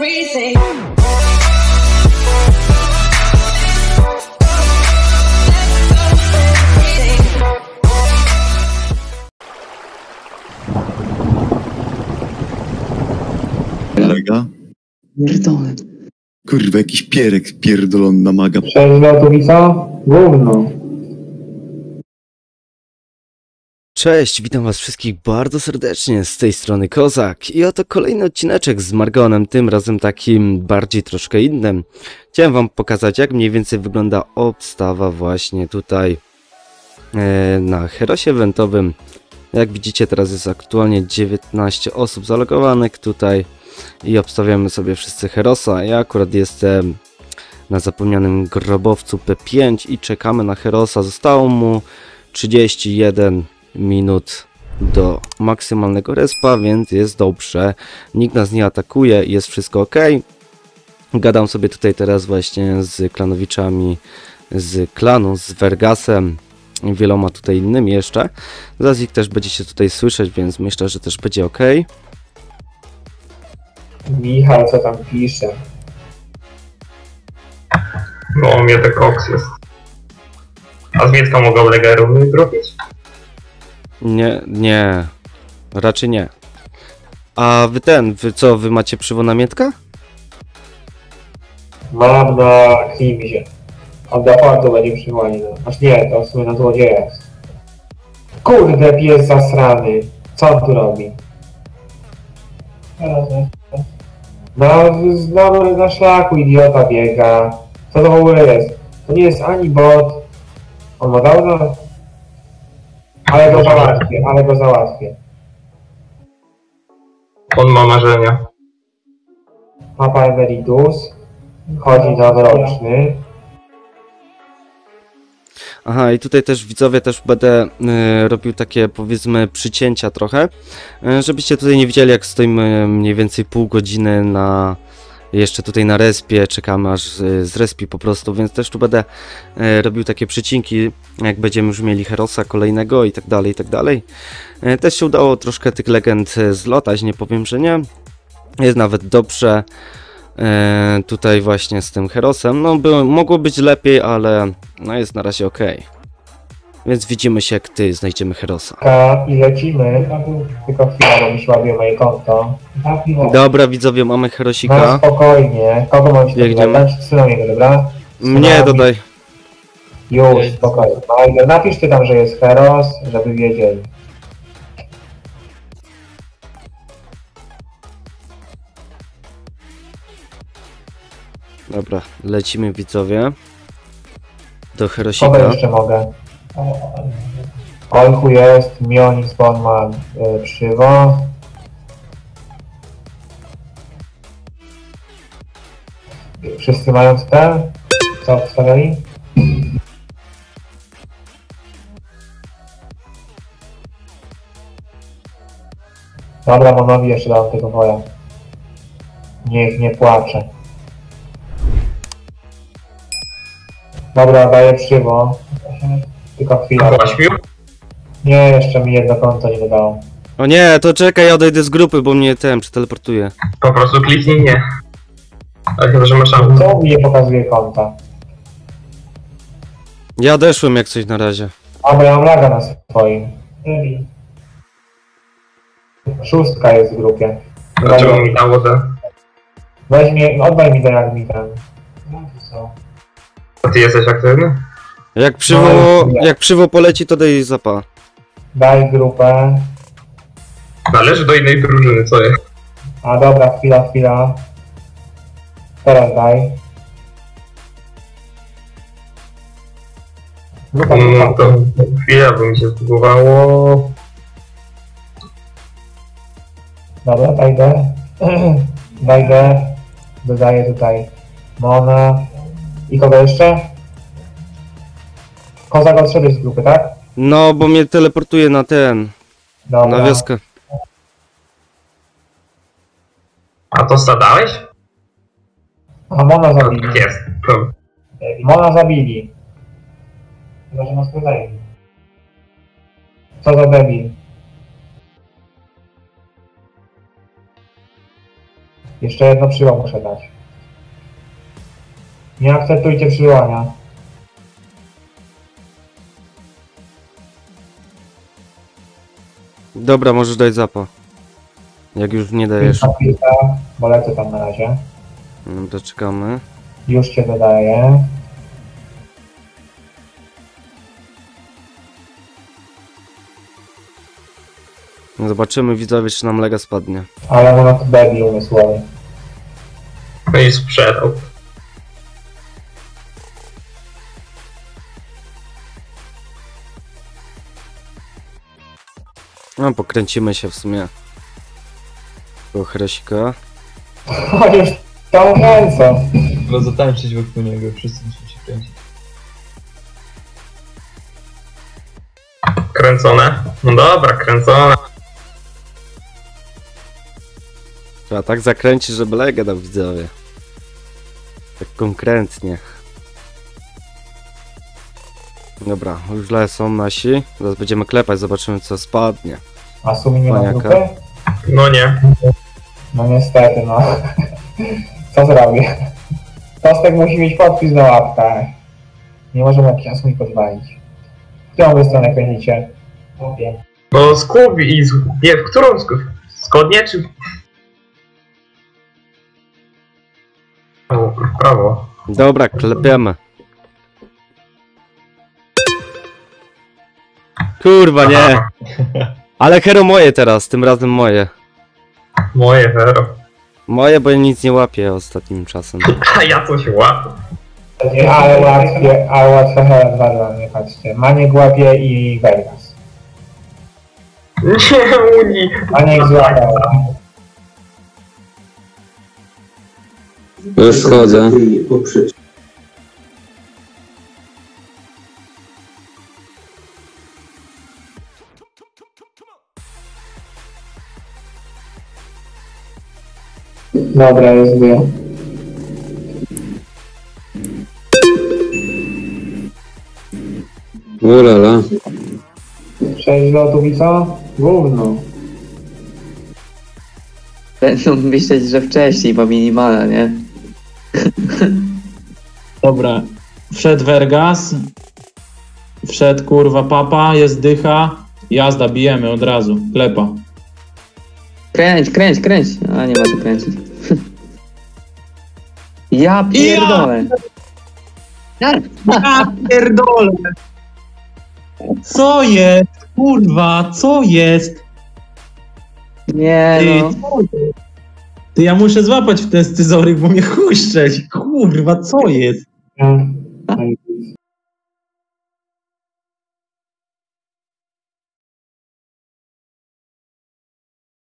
everything. Maga? Pierdolę. Kurwa, jakiś pierek pierdolony na maga. Przeźrotowica? Gówno. Cześć, witam was wszystkich bardzo serdecznie, z tej strony Kozak i oto kolejny odcineczek z Margonem, tym razem takim bardziej troszkę innym. Chciałem wam pokazać, jak mniej więcej wygląda obstawa właśnie tutaj na Herosie Eventowym. Jak widzicie, teraz jest aktualnie 19 osób zalogowanych tutaj i obstawiamy sobie wszyscy Herosa. Ja akurat jestem na zapomnianym grobowcu P5 i czekamy na Herosa. Zostało mu 31 minut do maksymalnego respa, więc jest dobrze. Nikt nas nie atakuje, jest wszystko ok. Gadam sobie tutaj teraz właśnie z klanowiczami z klanu, z Vergasem i wieloma tutaj innymi jeszcze. Zaraz ich też będziecie tutaj słyszeć, więc myślę, że też będzie ok. Michał, co tam pisze? No, u mnie to koks jest. A z Miecka mogą legerów zrobić? Nie, raczej nie. A wy co, wy macie przywód na Mietka? Mam na Klimzie. Od defaultu będzie przywali. Aż nie, to w sumie na złodzieja jest. Kurde, pies zasrany. Co on tu robi? Na szlaku idiota biega. Co to w ogóle jest? To nie jest ani bot. On ma dawno? Ale go załatwię. On ma marzenia. Papa Emeritus. Chodzi noworoczny. Aha, i tutaj też widzowie, też będę robił takie, powiedzmy, przycięcia trochę, żebyście tutaj nie widzieli, jak stoimy mniej więcej pół godziny na jeszcze tutaj na respie, czekamy aż zrespi po prostu, więc też tu będę robił takie przycinki, jak będziemy już mieli Herosa kolejnego i tak dalej, i tak dalej. Też się udało troszkę tych legend zlotać, nie powiem, że nie. Jest nawet dobrze tutaj właśnie z tym Herosem. No mogło być lepiej, ale no jest na razie ok. Więc widzimy się, jak znajdziemy Herosa. I lecimy. Tylko chwila, bo mi się ładuje moje konto. Dobra, widzowie, mamy Herosika. No spokojnie. Kogo mam się Biegniemy. dodać? Tsunamiego, dobra? Mnie dodaj. Już, spokojnie. No, napisz ty tam, że jest Heros, żeby wiedzieli. Dobra, lecimy, widzowie. Do Kogo Herosika. jeszcze mogę? Olchu jest, Mionix, bo on ma przywo. Wszyscy mają te? Co wstawiali? Dobra, Monowi jeszcze dam tego woja. Niech nie płacze. Dobra, daję przywo. Tylko chwilę. Ośmiu? Nie, jeszcze mi jedno konto nie dodało. O nie, to czekaj, ja odejdę z grupy, bo mnie przeteleportuje. Po prostu kliknij nie. Ale chyba, że masz auto. Co mi nie pokazuje konta? Ja odeszłem jak coś na razie. A, bo ja mam laga na swoim. 6 jest w grupie. Dlaczego mi dało te? Weź mnie, oddaj mi to jak mi ten. A ty jesteś aktywny? Jak przywo poleci, to daj zapa. Daj grupę. Należy do innej drużyny, co jest? A dobra, chwila. Teraz daj. Grupa, No to chwila, bo mi się zbugowało. Dobra, dajdę. Dodaję tutaj Mona. I kogo jeszcze? Kozak odszedłeś z grupy, tak? No, bo mnie teleportuje na Dobra. na wioskę. A to stadałeś? A Mona Tak zabili. jest. Mona zabili. Chyba, że nas pytają. Co za debil. Jeszcze jedno przyło muszę dać. Nie akceptujcie przywołania. Dobra, możesz dać zapa. Jak już nie dajesz. Chwilkę, bo lecę tam na razie. Dobra, czekamy. Już cię dodaję. Zobaczymy widzowie, czy nam lega spadnie. Ale mam tu baby umysłowy. No i sprzedał. No, pokręcimy się w sumie. Tego Hresika. O, już tam kręcą. Chyba zatańczyć wokół niego, wszyscy muszą się kręcić. Kręcone? No dobra, kręcone. Trzeba tak zakręcić, żeby legę dał widzowie. Tak konkretnie. Dobra, już lecą nasi. Zaraz będziemy klepać, zobaczymy co spadnie. A Sumi nie ma Paniaka. grupy? No nie. No niestety, no. Co zrobię? Tostek musi mieć podpis na łapkach. Nie możemy jakiś Asumi podwalić. W którą wy stronę kręcicie? Wiem. No skup i... Nie, w którą Zgodnie czy... O, w prawo. Dobra, klepiemy. Kurwa, nie! Aha, Ale hero moje teraz, tym razem moje. moje hero. Moje, bo ja nic nie łapię ostatnim czasem. A ja coś łapię. Ale łatwe Helen 2 dla mnie, patrzcie. Maniek łapie i Vegas. Nie, Uni. Maniek złapał. Już wchodzę. Dobra, jest dwie. Ulala. 6 lotów i co? Gówno. Będą myśleć, że wcześniej, bo minimala, nie? Dobra, wszedł Vergas, wszedł kurwa Papa, jest dycha, jazda, bijemy od razu, klepa. Kręć, kręć, kręć. A nie ma co kręcić. Ja pierdolę. Ja pierdolę! Co jest? Kurwa, co jest? Nie Ty, no. co jest? Ty, ja muszę złapać w ten scyzoryk, bo mnie chuj szczeli. Kurwa, co jest?